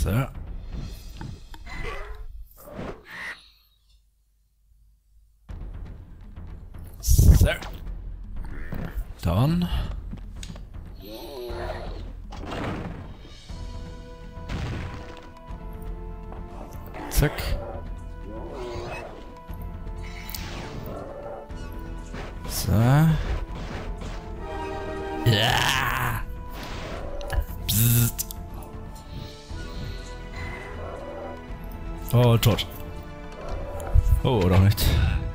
So. So. Dann. Zack. So. Ja. Bzzzt. Oh, tot. Oh, oder nicht?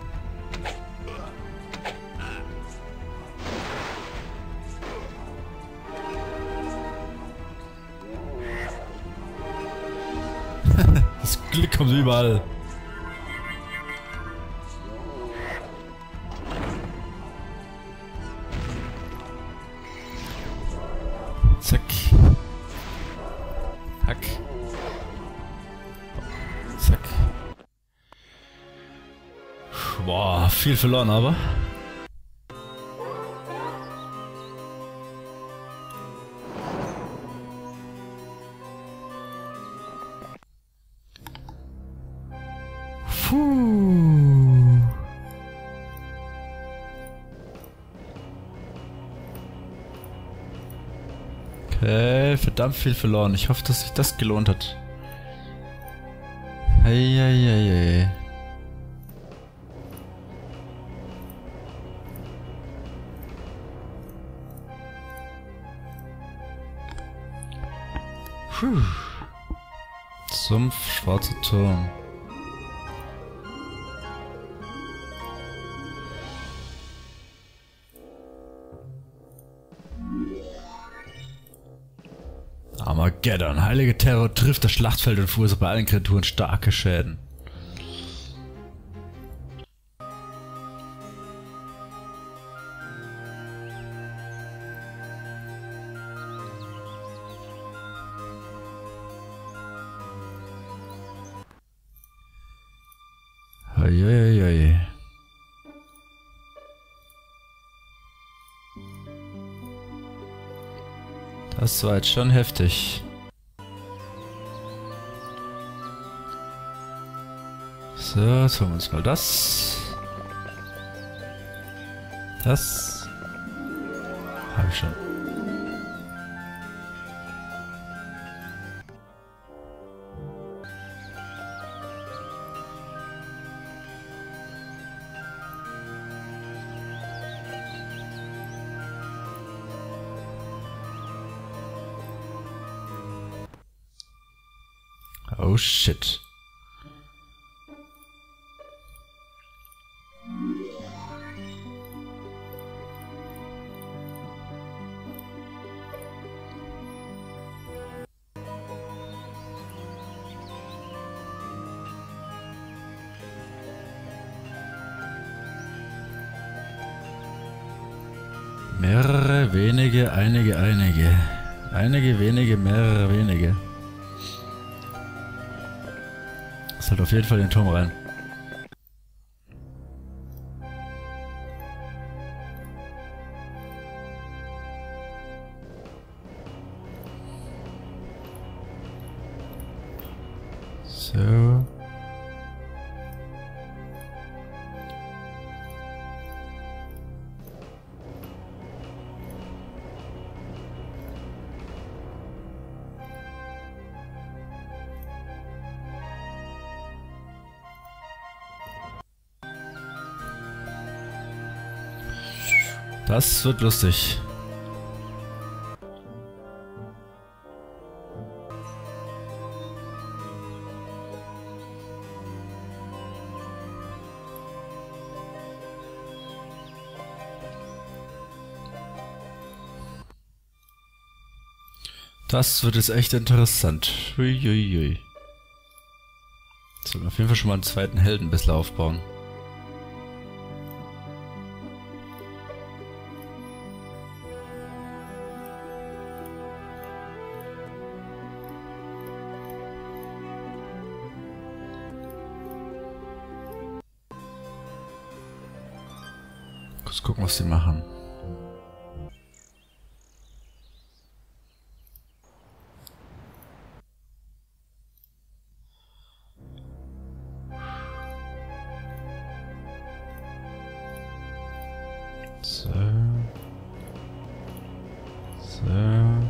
Das Glück kommt überall. Zack. Hack. Zack. Boah, viel verloren, aber. Puh. Okay, verdammt viel verloren. Ich hoffe, dass sich das gelohnt hat. Eieiei. Puh. Sumpf, schwarzer Turm. Armageddon. Heilige Terror trifft das Schlachtfeld und verursacht bei allen Kreaturen starke Schäden. Eieiei. Das war jetzt schon heftig. So, jetzt holen wir uns mal das. Das. Habe ich schon. Oh shit. Mehrere, wenige, einige. Einige, wenige, mehrere, wenige. Das hat auf jeden Fall den Turm rein. So. Das wird lustig. Das wird jetzt echt interessant. Uiuiui. Sollten wir auf jeden Fall schon mal einen zweiten Helden ein bisschen aufbauen. Kurz gucken, was sie machen. So. So.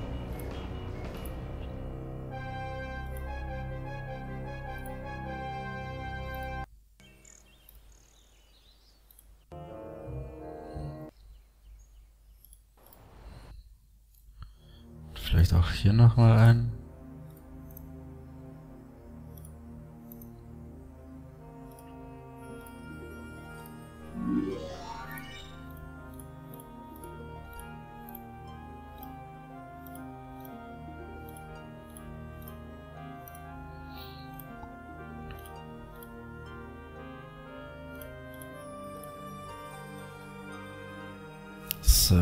Vielleicht auch hier nochmal ein. So.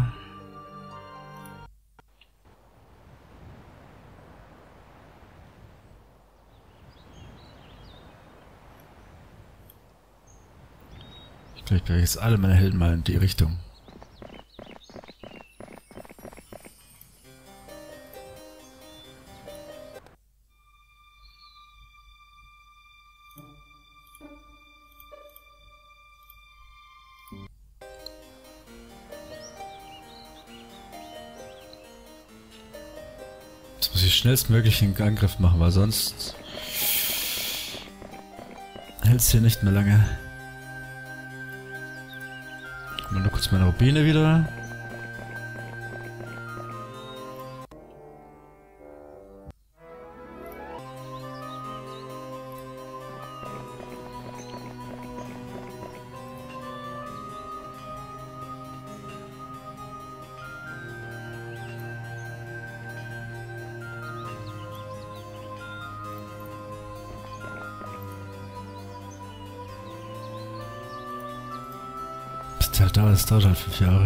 Ich glaube, ich jetzt alle meine Helden mal in die Richtung. Jetzt muss ich schnellstmöglich einen Angriff machen, weil sonst hält es hier nicht mehr lange. Mal nur kurz meine Rubine wieder. Das dauert halt 5 Jahre.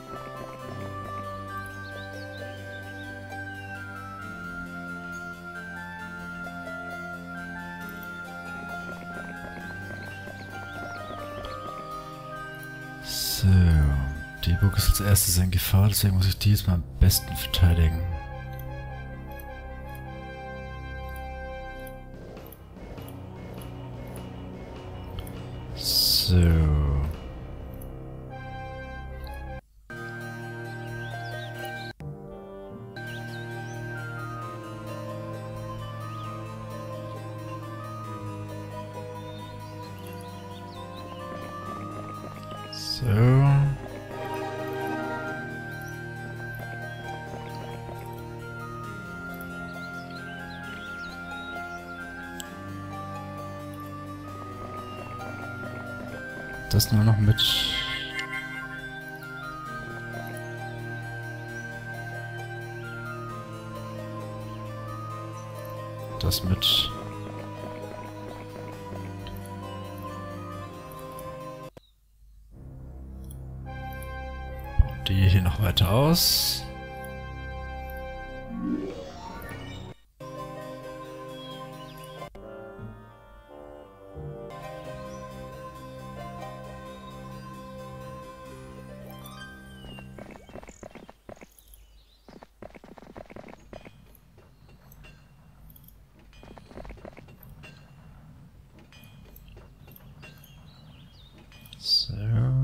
So, die Burg ist als erstes in Gefahr, deswegen muss ich die jetzt mal am besten verteidigen. So. So. Das nur noch mit. Das mit. Die hier noch weiter aus. So.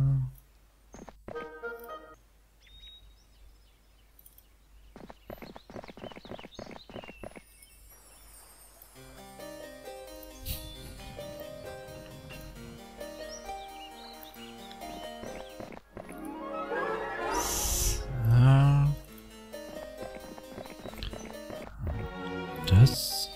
Das.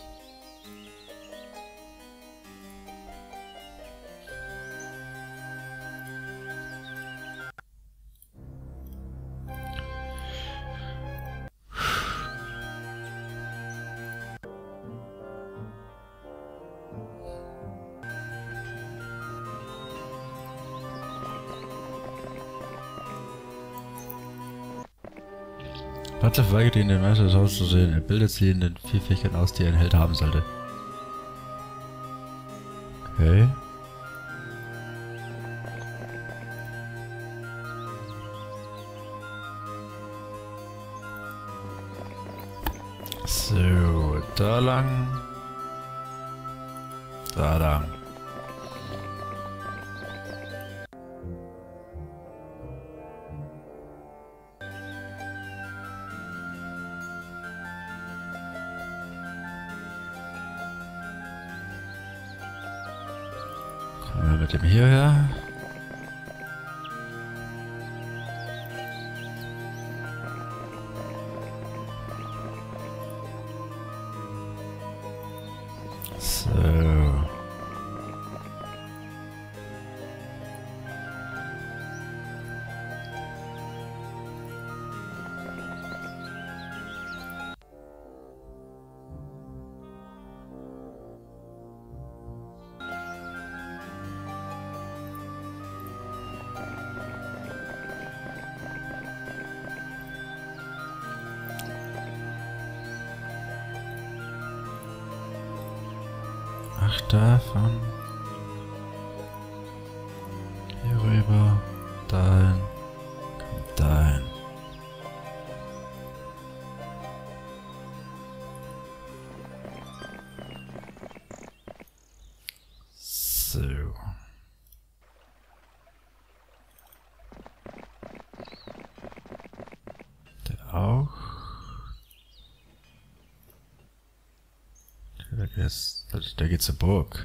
Platte weigert ihn, den Meister des Hauses zu sehen. Er bildet sie in den 4 Fähigkeiten aus, die ein Held haben sollte. Okay. So, da lang. Da lang. Kommen wir mit dem hierher. So. Ach, davon. Hier rüber. Dahin. Kommt dahin. So. Der auch. Der geht zur Burg.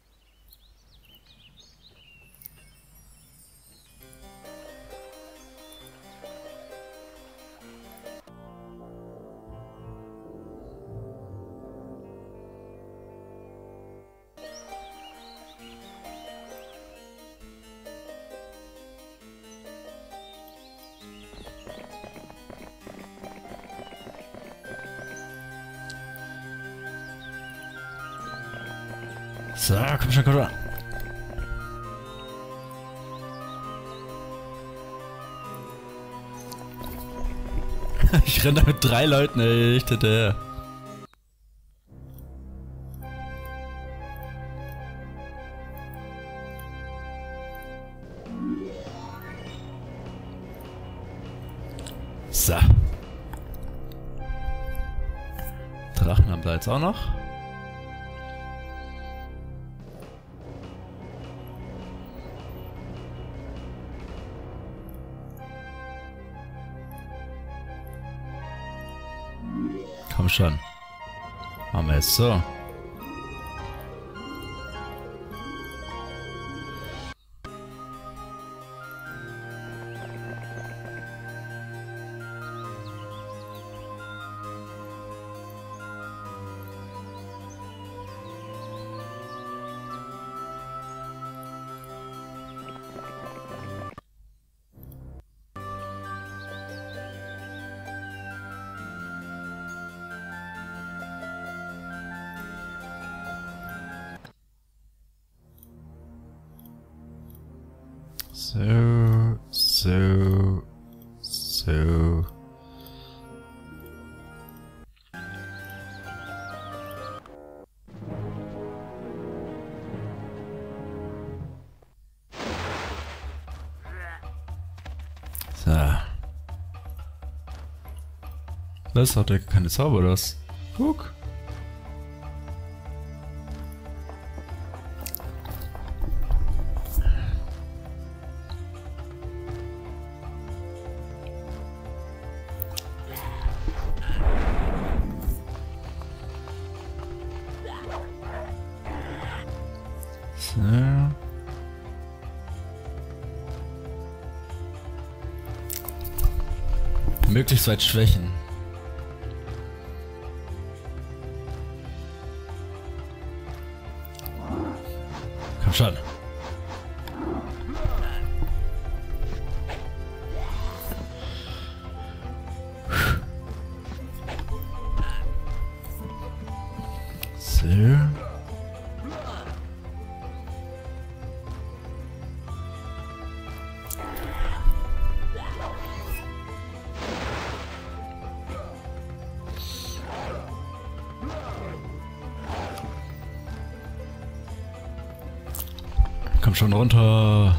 So, komm schon, komm schon. Ich renne da mit 3 Leuten echt hinterher. So. Drachen haben wir jetzt auch noch. Komm schon. Machen wir jetzt so. So. Was, hat der keine Zauber oder was? Guck. So. Möglichst weit schwächen. Komm schon. So. Komm schon runter.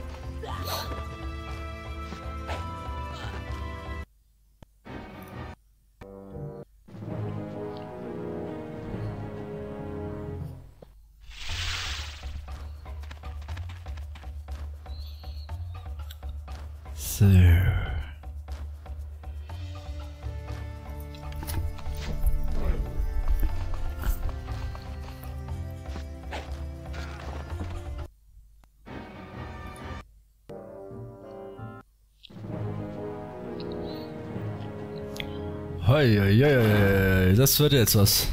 So. Hoi, hoi, hoi, das wird jetzt was.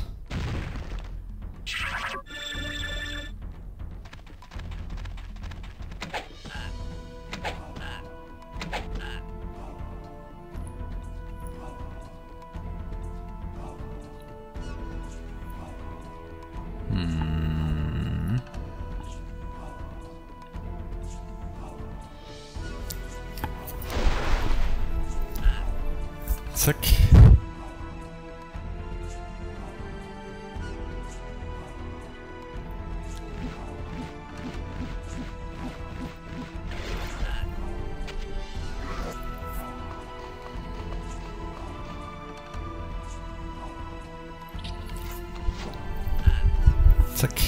Zack. Zack.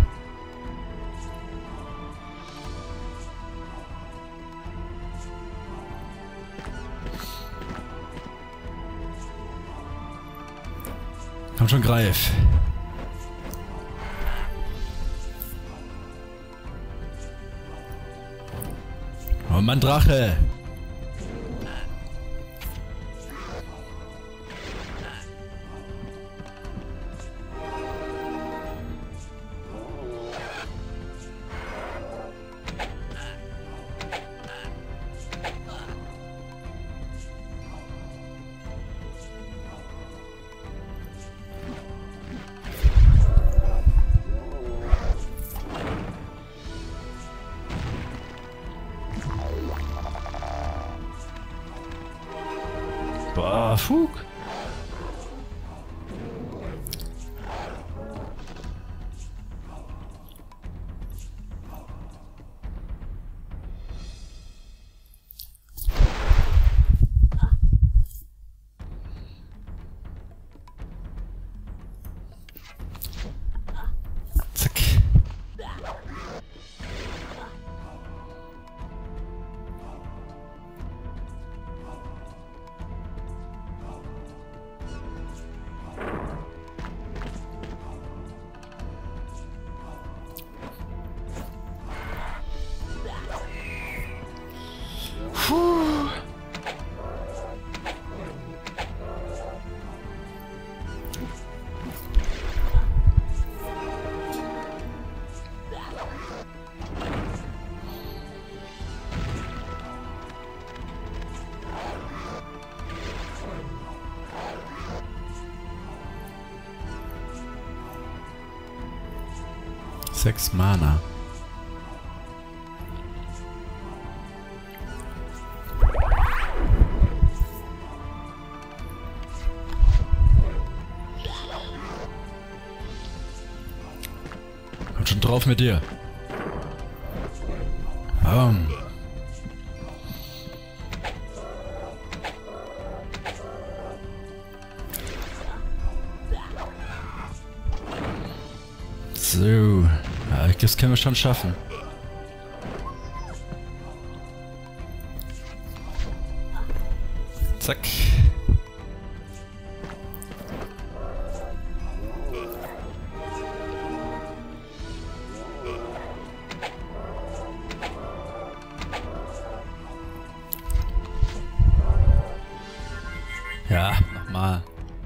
Komm schon, greif. Oh Mann, Drache. Boah, Fug. Zack. Puh. Sechs Mana. Komm schon drauf mit dir. So. Ja, das können wir schon schaffen. Zack. Ja, nochmal.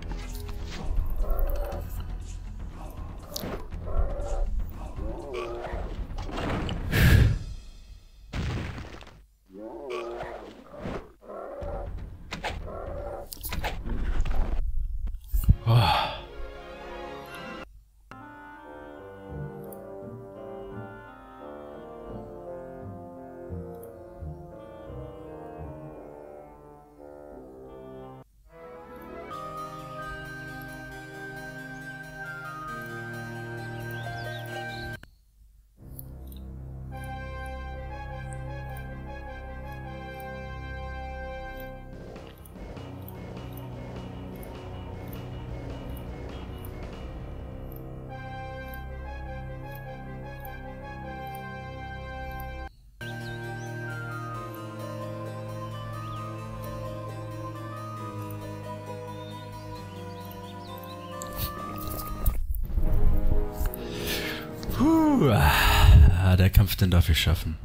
Der Kampf, den darf ich schaffen.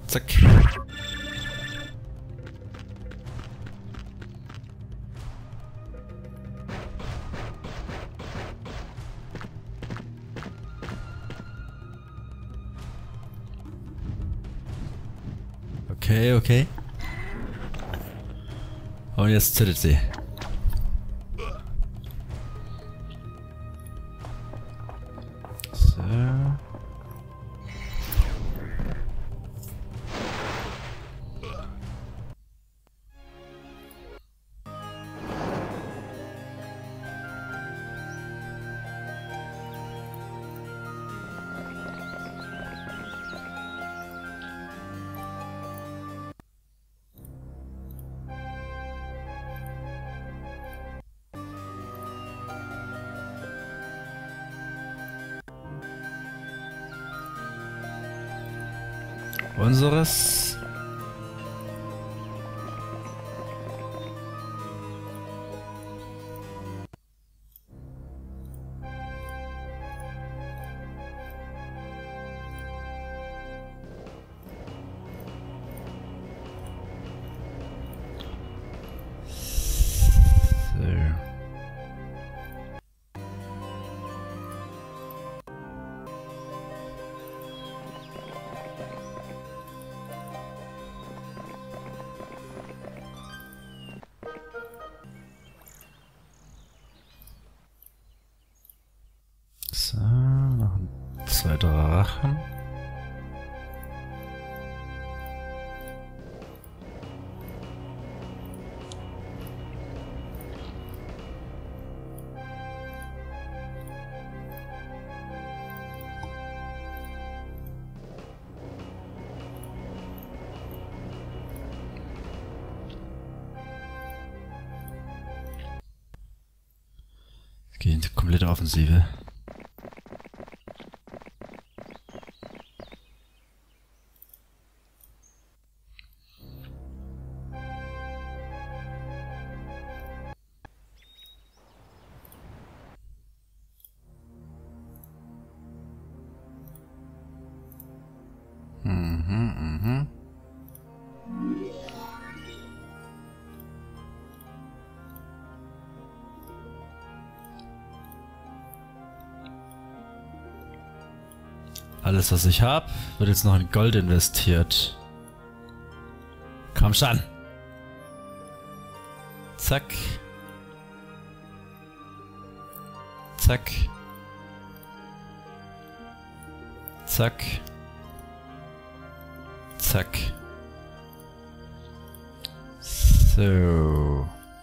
Zack. Okay, okay. Und jetzt zündet sie. So. Unseres. So, noch zwei Drachen. Es geht in die komplette Offensive. Alles, was ich habe, wird jetzt noch in Gold investiert. Komm schon. Zack. Zack. Zack. Zack. So.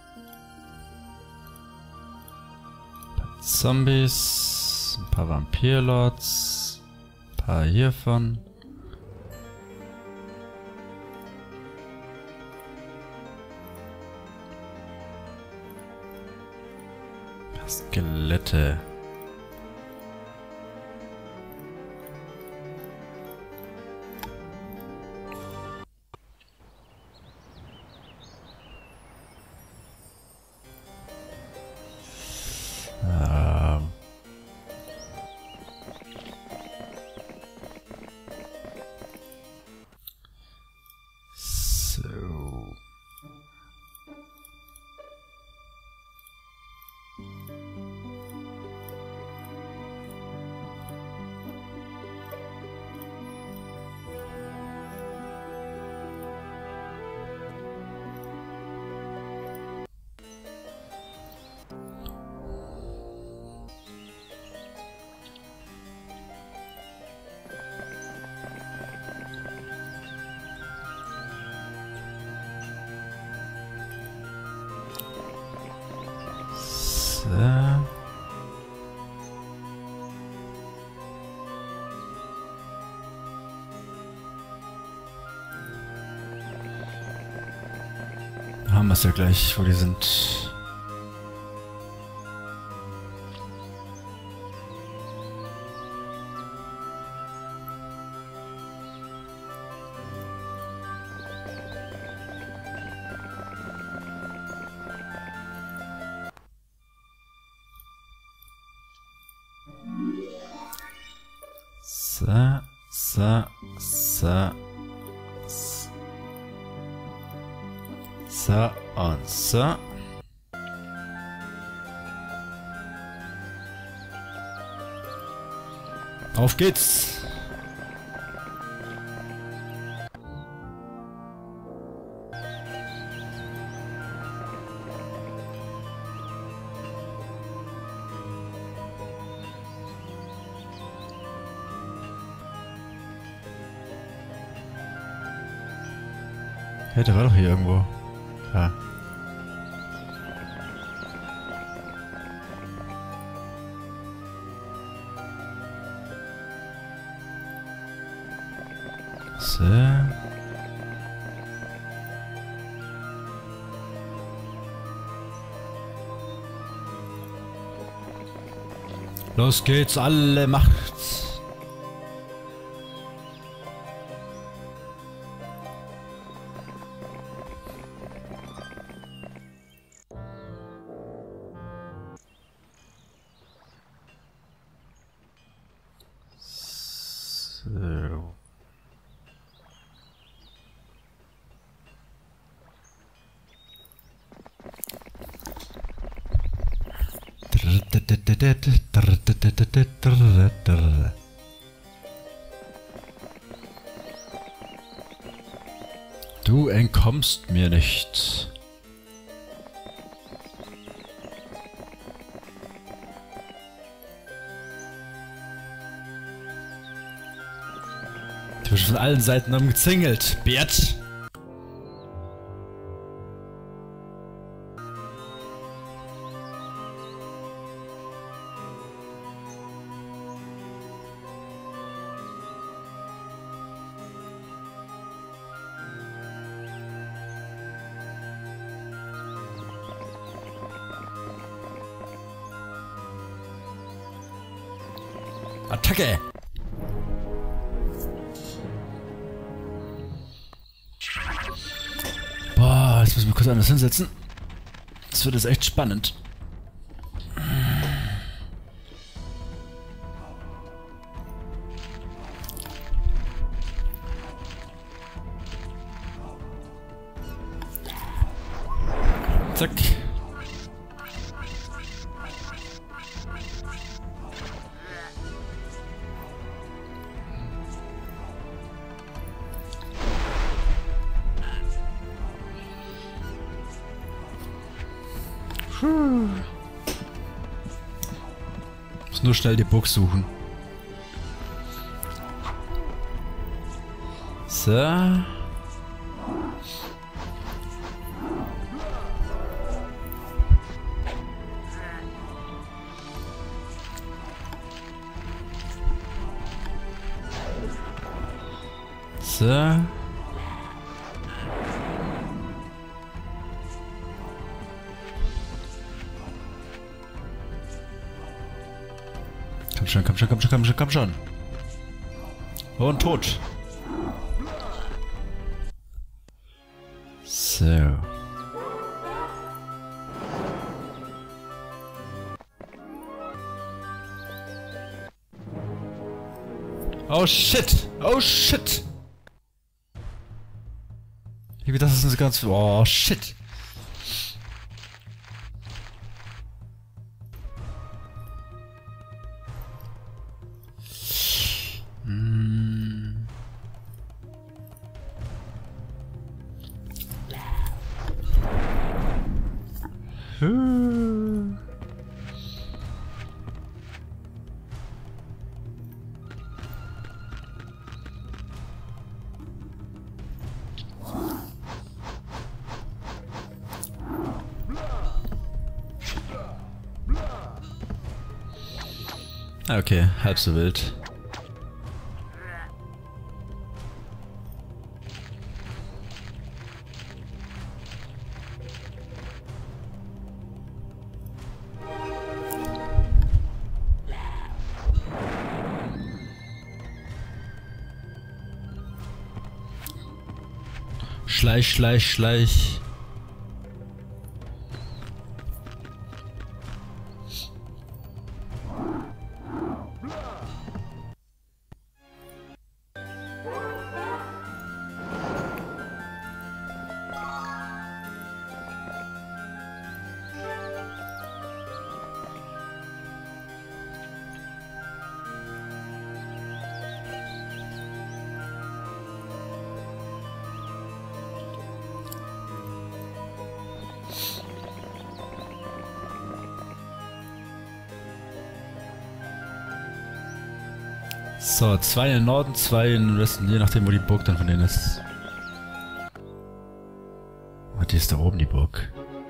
Ein paar Zombies. Ein paar Vampirlords. Ein paar hiervon. Skelette. So. Haben wir es ja gleich, wo die sind. So, so, so, So und so. Auf geht's! Ja, der war doch hier irgendwo. Ja. So. Los geht's, alle Macht! So. Du entkommst mir nicht. Du wirst von allen Seiten umgezingelt, Bert. Attacke! Boah, jetzt muss ich mich kurz anders hinsetzen. Das wird jetzt echt spannend. Zack. Muss nur schnell die Box suchen. So. So. Komm schon, komm schon, komm schon, komm schon, komm schon. Und tot. So. Oh shit! Oh shit! Wie das ist ganz... Oh shit! Okay, halb so wild. Schleich, schleich, schleich. So, 2 in den Norden, 2 in den Westen, je nachdem wo die Burg dann von denen ist. Oh, die ist da oben, die Burg.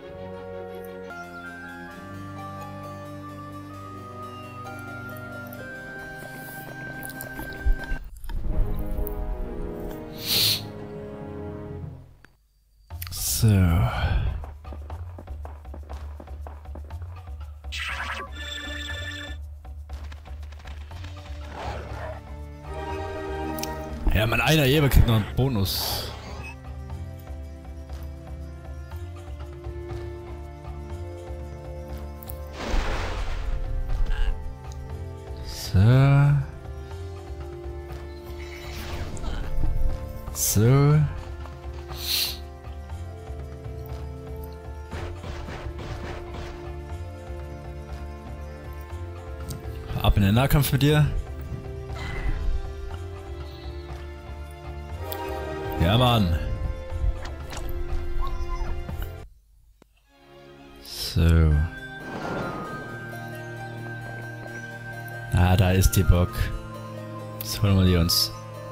So. Ja, mein einer Jäger kriegt noch einen Bonus. So. So. Ab in den Nahkampf mit dir. Ja, Mann. So. Ah, da ist die Burg. Jetzt holen wir die uns.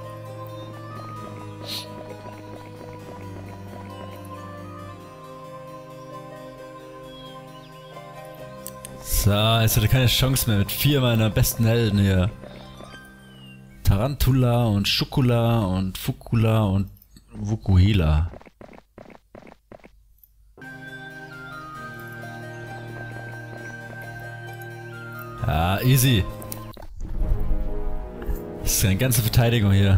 So, jetzt hat er keine Chance mehr mit 4 meiner besten Helden hier. Tarantula und Schukula und Fukula und Vukuhila. Ja, easy. Das ist eine ganze Verteidigung hier.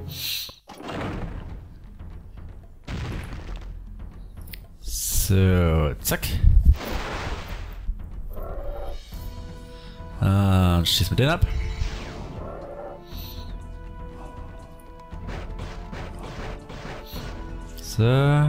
So, zack. Ah, und schieß mit denen ab. So.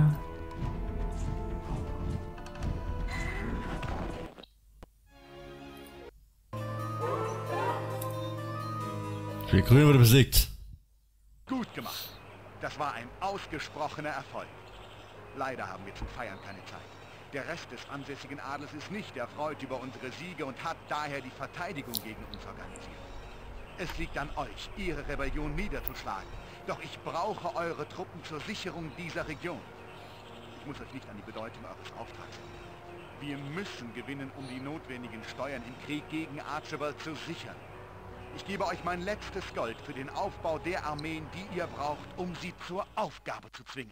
Der Grün wurde besiegt. Gut gemacht. Das war ein ausgesprochener Erfolg. Leider haben wir zum Feiern keine Zeit. Der Rest des ansässigen Adels ist nicht erfreut über unsere Siege und hat daher die Verteidigung gegen uns organisiert. Es liegt an euch, ihre Rebellion niederzuschlagen. Doch ich brauche eure Truppen zur Sicherung dieser Region. Ich muss euch nicht an die Bedeutung eures Auftrags erinnern. Wir müssen gewinnen, um die notwendigen Steuern im Krieg gegen Archibald zu sichern. Ich gebe euch mein letztes Gold für den Aufbau der Armeen, die ihr braucht, um sie zur Aufgabe zu zwingen.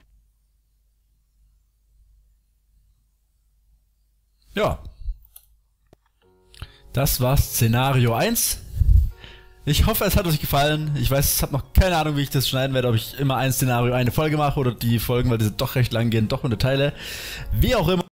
Ja. Das war Szenario 1. Ich hoffe, es hat euch gefallen. Ich weiß, ich habe noch keine Ahnung, wie ich das schneiden werde, ob ich immer ein Szenario eine Folge mache oder die Folgen, weil die doch recht lang gehen, doch unterteile. Wie auch immer.